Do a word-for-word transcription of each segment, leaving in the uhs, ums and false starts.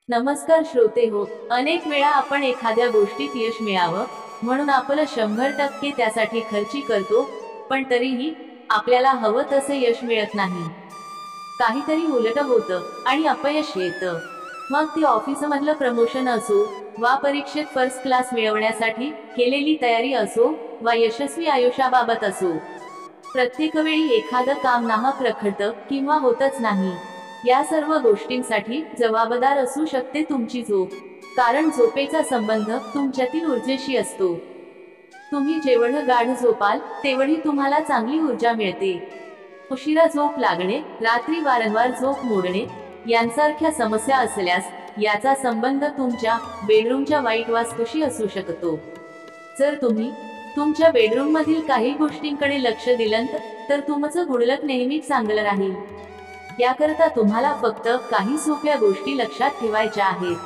नमस्कार श्रोते हो, अनेक वेळा आपण एखाद्या गोष्टीत यश मिळावं म्हणून आपलं शंभर टक्के त्यासाठी खर्ची करतो, पण तरीही आपल्याला हवं तसे यश मिळत नाही. काहीतरी उलट होतं आणि अपयश येतं. मग ते ऑफिसमधलं प्रमोशन असो, वा परीक्षेत फर्स्ट क्लास मिळवण्यासाठी केलेली तयारी असो, वा यशस्वी आयुष्याबाबत असो. प्रत्येक वेळी एखादं काम नाहक रखडतं किंवा होतच नाही. या सर्व गोष्टींसाठी जबाबदार असू शकते तुमची झोप. कारण झोपेचा संबंध तुमच्यातील ऊर्जेशी असतो. तुम्ही जेवढं गाढ झोपाल तेवढी तुम्हाला चांगली ऊर्जा मिळते. उशिरा झोप लागणे, रात्री वारंवार झोप मोडणे यांसारख्या समस्या असल्यास याचा संबंध तुमच्या बेडरूमच्या वाईट वास्तूशी असू शकतो. जर तुम्ही तुमच्या बेडरूम मधील काही गोष्टींकडे लक्ष दिलं तर तुमचं गुडलक नेहमीच चांगलं राहील. याकरता तुम्हाला फक्त काही सोप्या गोष्टी लक्षात ठेवायच्या आहेत.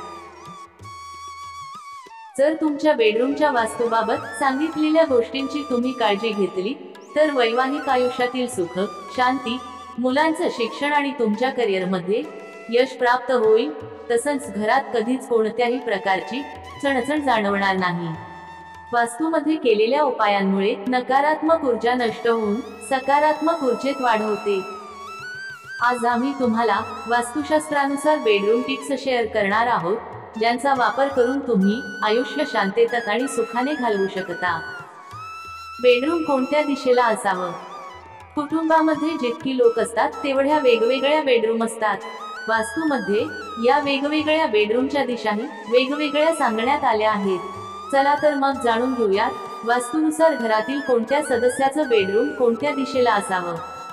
जर तुमच्या बेडरूमच्या वास्तूबाबत सांगितलेल्या गोष्टींची तुम्ही काळजी घेतली तर वैवाहिक आयुष्यातील सुख, शांती, मुलांचं शिक्षण आणि तुमच्या करिअरमध्ये यश प्राप्त होईल. तसंच घरात कधीच कोणत्याही प्रकारची चणचण जाणवणार नाही. वास्तूमध्ये केलेल्या उपायांमुळे नकारात्मक ऊर्जा नष्ट होऊन सकारात्मक ऊर्जेत वाढ होते. आज आम्ही तुम्हाला वास्तुशास्त्रानुसार बेडरूम टिप्स शेअर करणार आहोत, ज्यांचा वापर करून तुम्ही आयुष्य शांततेत आणि सुखाने घालवू शकता. बेडरूम कोणत्या दिशेला असावं? कुटुंबामध्ये जितकी लोक असतात तेवढ्या वेगवेगळ्या बेडरूम असतात. वास्तूमध्ये या वेगवेगळ्या बेडरूमच्या दिशाही वेगवेगळ्या सांगण्यात आल्या आहेत. चला तर मग जाणून घेऊयात वास्तूनुसार घरातील कोणत्या सदस्याचं बेडरूम कोणत्या दिशेला असावं.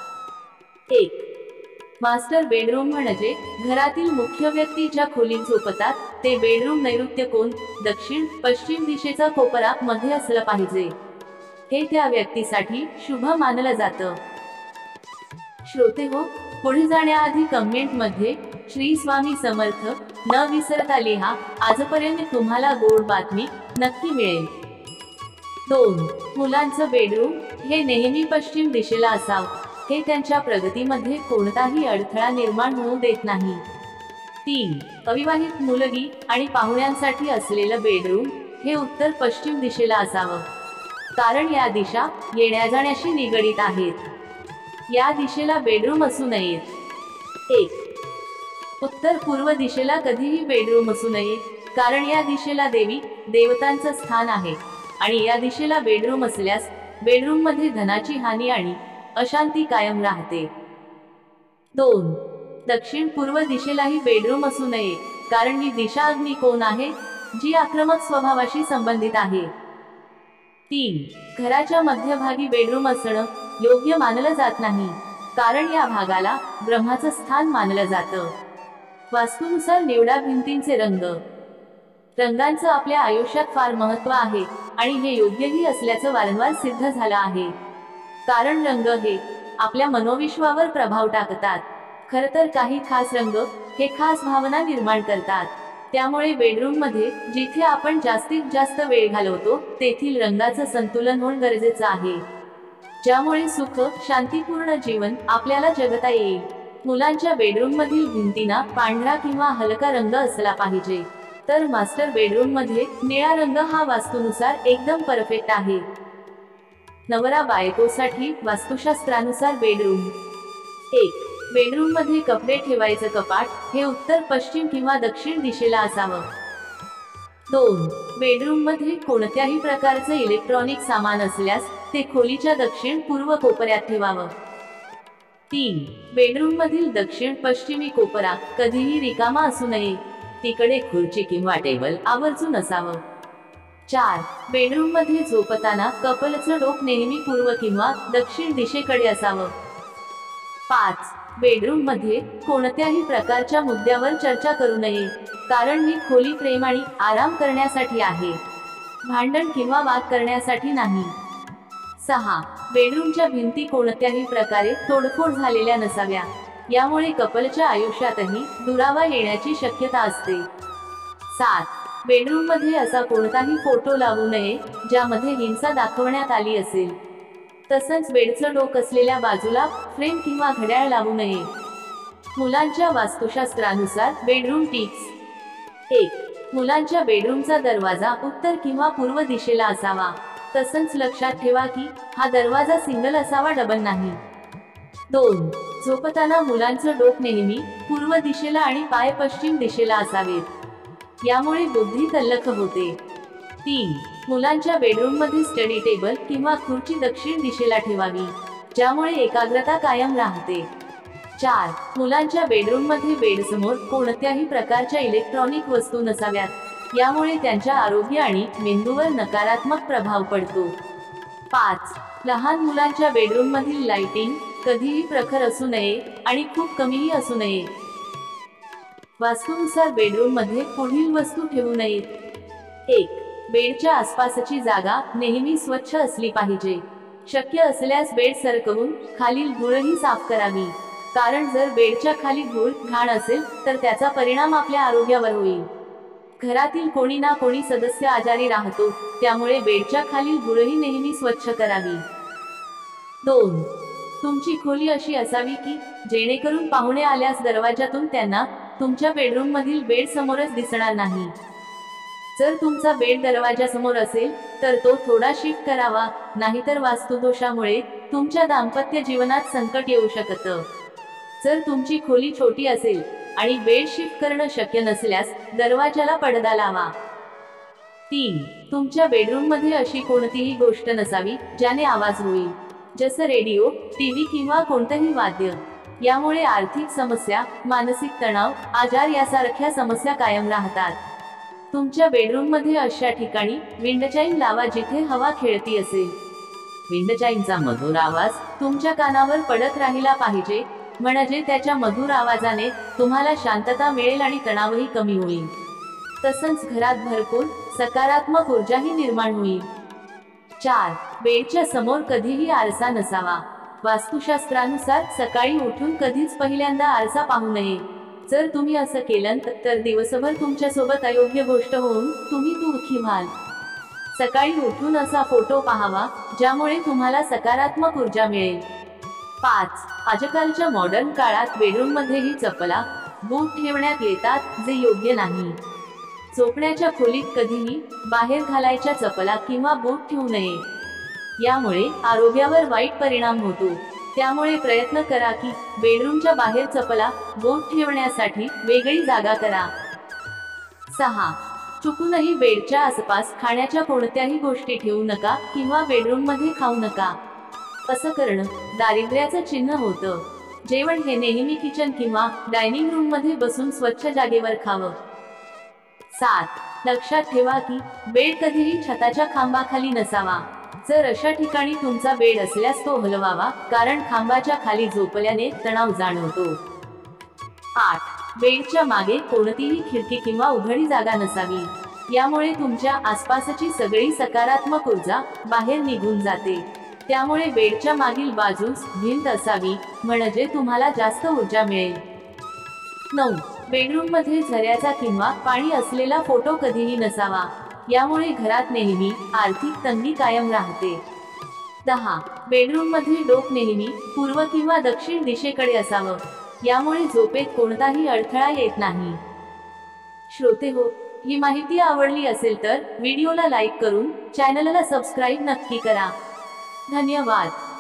एक. मास्टर बेडरूम म्हणजे घरातील मुख्य व्यक्ती ज्या खोलीत झोपतात ते बेडरूम नैऋत्य कोन, दक्षिण पश्चिम दिशेचा कोपरा मध्ये असलं पाहिजे. हे त्या व्यक्तीसाठी शुभ मानलं जातं. श्रोते हो, पुढे जाण्याआधी कमेंट मध्ये श्री स्वामी समर्थ न विसरता लिहा. आजपर्यंत तुम्हाला गोड बातमी नक्की मिळेल. दोन. मुलांचं बेडरूम हे नेहमी पश्चिम दिशेला असावं. हे त्यांच्या प्रगतीमध्ये कोणताही अडथळा निर्माण होऊ देत नाही. तीन. अविवाहित मुलगी आणि पाहुण्यांसाठी असलेलं बेडरूम हे उत्तर पश्चिम दिशेला असावं. कारण या दिशा येण्या जाण्याशी निगडीत आहेत. या दिशेला बेडरूम असू नयेत. एक. उत्तर पूर्व दिशेला कधीही बेडरूम असू नये, कारण या दिशेला देवी देवतांचं स्थान आहे आणि या दिशेला बेडरूम असल्यास बेडरूम मध्ये धनाची हानी आणि अशांती कायम राहते. दोन. दक्षिण पूर्व दिशेलाही बेडरूम असू नये, कारण ही दिशा अग्निकोण आहे, जी आक्रमक स्वभावाशी संबंधित आहे. तीन. घराच्या मध्यभागी बेडरूम असणं योग्य मानलं जात नाही, कारण या भागाला ब्रह्माचं स्थान मानलं जातं. वास्तूनुसार निवडा भिंतींचे रंग. रंगांचं आपल्या आयुष्यात फार महत्त्व आहे आणि हे योग्यही असल्याचं वारंवार सिद्ध झालं आहे. कारण रंग हे आपल्या मनोविश्वावर प्रभाव टाकतात. खरं तर काही खास रंग हे खास भावना निर्माण करतात. त्यामुळे बेडरूम मध्ये जिथे आपण जास्तीत जास्त वेळ घालवतो तेथील रंगाचं संतुलन होणं गरजेचं आहे, ज्यामुळे सुख शांतीपूर्ण जीवन आपल्याला जगता येईल. मुलांच्या बेडरूम मधील भिंतींना पांढरा किंवा हलका रंग असला पाहिजे, तर मास्टर बेडरूम मध्ये निळा रंग हा वास्तूनुसार एकदम परफेक्ट आहे. नवरा बायकोसाठी वास्तुशास्त्रानुसार बेडरूम. एक. बेडरूम मध्ये कपडे ठेवायचं कपाट हे उत्तर पश्चिम किंवा दक्षिण दिशेला असावं. दोन. बेडरूम मध्ये कोणत्याही प्रकारचं इलेक्ट्रॉनिक सामान असल्यास ते खोलीच्या दक्षिण पूर्व कोपऱ्यात ठेवावं. तीन. बेडरूम मधील दक्षिण पश्चिमी कोपरा कधीही रिकामा असू नये, तिकडे खुर्ची किंवा टेबल आवर्जून असावं. चार. बेडरूम मध्ये झोपताना कपलचं डोक नेहमी पूर्व किंवा दक्षिण दिशेकडे असावं. पाच. बेडरूम मध्ये कोणत्याही प्रकारच्या मुद्द्यावर चर्चा करू नये, कारण ही खोली प्रेम आणि आराम करण्यासाठी आहे, भांडण किंवा वाद करण्यासाठी नाही. सहा. बेडरूमच्या भिंती कोणत्याही प्रकारे तोडफोड झालेल्या नसाव्या, यामुळे कपलच्या आयुष्यातही दुरावा येण्याची शक्यता असते. सात. बेडरूम मध्ये असा कोणताही फोटो लावू नये ज्यामध्ये हिंसा दाखवण्यात आली असेल. तसंच बेडचं डोक असलेल्या बाजूला फ्रेम किंवा घड्याळ लावू नये. मुलांच्या वास्तुशास्त्रानुसार बेडरूम टिप्स. एक मुलांच्या बेडरूमचा दरवाजा उत्तर किंवा पूर्व दिशेला असावा. तसंच लक्षात ठेवा की हा दरवाजा सिंगल असावा, डबल नाही. दोन झोपताना मुलांचं डोक नेहमी पूर्व दिशेला आणि पाय पश्चिम दिशेला असावेत. यामुळे बुद्धी तल्लख होते. तीन मुलांच्या बेडरूममध्ये स्टडी टेबल किंवा खुर्ची दक्षिण दिशेला ठेवावी, ज्यामुळे एकाग्रता कायम राहते. चार मुलांच्या बेडरूममध्ये बेडसमोर कोणत्याही प्रकारच्या इलेक्ट्रॉनिक वस्तू नसाव्यात, यामुळे त्यांच्या आरोग्य आणि मेंदूवर नकारात्मक प्रभाव पडतो. पाच लहान मुलांच्या बेडरूममधील लाइटिंग कधीही प्रखर असू नये आणि खूप कमीही असू नये. वास्तूनुसार बेडरूममध्ये पुढील वस्तू ठेवू नयेत. एक बेडच्या आसपासची जागा नेहमी स्वच्छ असली पाहिजे. शक्य असल्यास बेड सरकवून खालील धूळही साफ करावी, कारण जर बेडच्या खाली धूळ घाण असेल तर त्याचा परिणाम आपल्या आरोग्यावर होईल. घरातील कोणी ना कोणी सदस्य आजारी राहतो, त्यामुळे बेडच्या खालील धूळही नेहमी स्वच्छ करावी. दोन तुमची खोली अशी असावी की जेणेकरून पाहुणे आल्यास दरवाजातून त्यांना तुमच्या बेडरूम मधील बेड समोरच दिसणार नाही. जर तुमचा बेड दरवाजासमोर असेल तर तो थोडा शिफ्ट करावा, नाहीतर वास्तुदोषामुळे तुमच्या दाम्पत्य जीवनात संकट येऊ शकतं. जर तुमची खोली छोटी असेल आणि बेड शिफ्ट करणं शक्य नसल्यास दरवाजाला पडदा लावा. तीन तुमच्या बेडरूम मध्ये अशी कोणतीही गोष्ट नसावी ज्याने आवाज होईल, जसं रेडिओ, टीव्ही किंवा कोणतंही वाद्य. यामुळे आर्थिक समस्या, मानसिक तणाव, आजार यासारख्या समस्या कायम राहतात. तुमच्या बेडरूम मध्ये अशा ठिकाणी विंडचाईम लावा जिथे हवा खेळती असेल. विंडचाईमचा मधुर आवाज तुमच्या कानावर पडत राहिला पाहिजे, म्हणजे त्याच्या मधुर आवाजाने तुम्हाला शांतता मिळेल आणि तणावही कमी होईल. तसंच घरात भरपूर सकारात्मक ऊर्जाही निर्माण होईल. चार बेडच्या समोर कधीही आरसा नसावा. वास्तुशास्त्रानुसार सकाळी उठून कधीच पहिल्यांदा आरसा पाहू नये. जर तुम्ही असं केलं तर दिवसभर तुमच्या सोबत अयोग्य गोष्ट होऊन तुम्ही दुःखी व्हाल. सकाळी उठून असा फोटो पाहावा ज्यामुळे तुम्हाला सकारात्मक ऊर्जा मिळेल. पाच आजकालच्या मॉडर्न काळात बेडरूम मध्येही चपला, बूट ठेवण्यात येतात, जे योग्य नाही. झोपण्याच्या खोलीत कधीही बाहेर घालायच्या चपला किंवा बूट ठेवू नये. यामुळे आरोग्यावर वाईट परिणाम होतो. त्यामुळे प्रयत्न करा की बेडरूमच्या बाहेर चपला, बूट ठेवण्यासाठी वेगळी जागा करा. सहा चुकूनही बेडच्या आसपास खाण्याच्या कोणत्याही गोष्टी ठेवू नका किंवा बेडरूम मध्ये खाऊ नका. असं करणं दारिद्र्याचं चिन्ह होतं. जेवण हे नेहमी किचन किंवा डायनिंग रूम मध्ये बसून स्वच्छ जागेवर खावं. सात लक्षात ठेवा की बेड कधीही छताच्या खांबाखाली नसावा. जर अशा ठिकाणी तुमचा बेड असल्यास तो हलवावा, कारण खांबाच्या खाली झोपल्याने तणाव जाणवतो. आठ बेडच्या मागे कोणतीही खिडकी किंवा उघडी जागा नसावी. यामुळे तुमच्या आसपासची सगळी सकारात्मक ऊर्जा बाहेर निघून जाते. त्यामुळे बेडच्या मागील बाजूस भिंत असावी, म्हणजे तुम्हाला जास्त ऊर्जा मिळेल. नऊ बेडरूम मध्ये झऱ्याचा किंवा पाणी असलेला फोटो कधीही नसावा. यामुळे घरात नेहमी आर्थिक तंगी कायम राहते. दहा बेडरूम मध्ये डोक नेहमी पूर्व किंवा दक्षिण दिशेकडे असावं. यामुळे झोपेत कोणताही अडथळा येत नाही. श्रोते हो, ही माहिती आवडली असेल तर व्हिडिओला लाईक करून चॅनलला सबस्क्राईब नक्की करा. धन्यवाद.